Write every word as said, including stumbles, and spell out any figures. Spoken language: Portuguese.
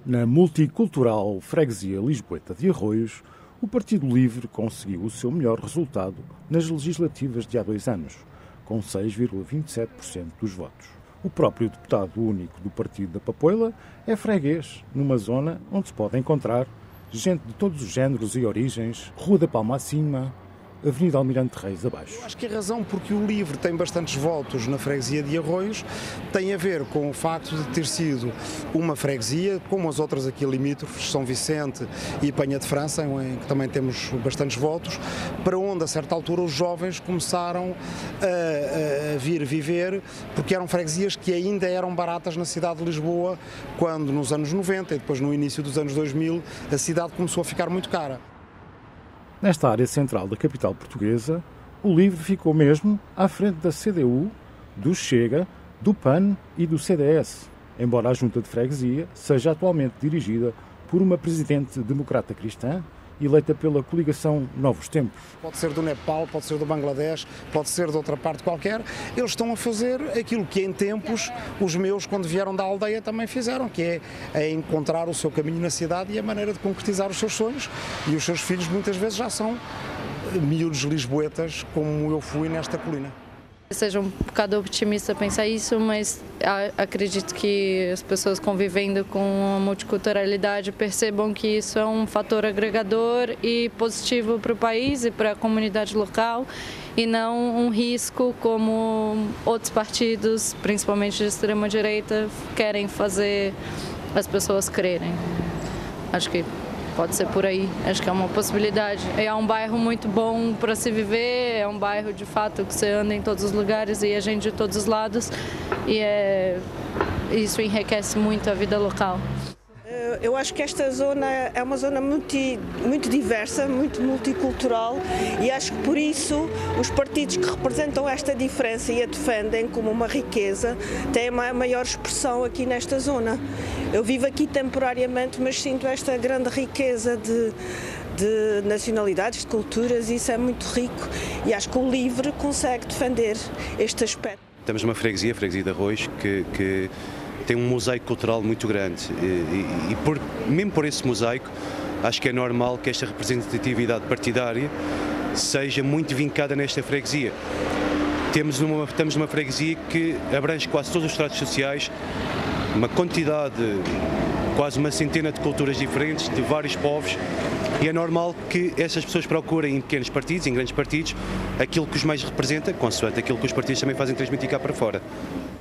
Na multicultural freguesia lisboeta de Arroios, o Partido Livre conseguiu o seu melhor resultado nas legislativas de há dois anos, com seis vírgula vinte e sete por cento dos votos. O próprio deputado único do Partido da Papoila é freguês, numa zona onde se pode encontrar gente de todos os géneros e origens, Rua da Palma acima, Avenida Almirante Reis abaixo. Eu acho que a razão porque o Livre tem bastantes votos na freguesia de Arroios tem a ver com o facto de ter sido uma freguesia, como as outras aqui limítrofes, São Vicente e Penha de França, em que também temos bastantes votos, para onde a certa altura os jovens começaram a, a vir viver, porque eram freguesias que ainda eram baratas na cidade de Lisboa, quando nos anos noventa e depois no início dos anos dois mil a cidade começou a ficar muito cara. Nesta área central da capital portuguesa, o Livre ficou mesmo à frente da C D U, do Chega, do P A N e do C D S, embora a junta de freguesia seja atualmente dirigida por uma presidente democrata cristã, eleita pela coligação Novos Tempos. Pode ser do Nepal, pode ser do Bangladesh, pode ser de outra parte qualquer. Eles estão a fazer aquilo que em tempos os meus, quando vieram da aldeia, também fizeram, que é, é encontrar o seu caminho na cidade e a maneira de concretizar os seus sonhos. E os seus filhos muitas vezes já são miúdos lisboetas, como eu fui nesta colina. Seja um bocado otimista pensar isso, mas acredito que as pessoas convivendo com a multiculturalidade percebam que isso é um fator agregador e positivo para o país e para a comunidade local e não um risco como outros partidos, principalmente de extrema-direita, querem fazer as pessoas crerem. Acho que pode ser por aí, acho que é uma possibilidade. É um bairro muito bom para se viver, é um bairro de fato que você anda em todos os lugares e a gente de todos os lados e é, isso enriquece muito a vida local. Eu acho que esta zona é uma zona multi, muito diversa, muito multicultural e acho que por isso os partidos que representam esta diferença e a defendem como uma riqueza têm uma maior expressão aqui nesta zona. Eu vivo aqui temporariamente, mas sinto esta grande riqueza de, de nacionalidades, de culturas e isso é muito rico e acho que o Livre consegue defender este aspecto. Temos uma freguesia, a freguesia de Arroios, que... que... tem um mosaico cultural muito grande e, e, e por, mesmo por esse mosaico acho que é normal que esta representatividade partidária seja muito vincada nesta freguesia. Temos uma, temos uma freguesia que abrange quase todos os estratos sociais, uma quantidade, quase uma centena de culturas diferentes, de vários povos, e é normal que essas pessoas procurem em pequenos partidos, em grandes partidos, aquilo que os mais representa, consoante aquilo que os partidos também fazem transmitir cá para fora.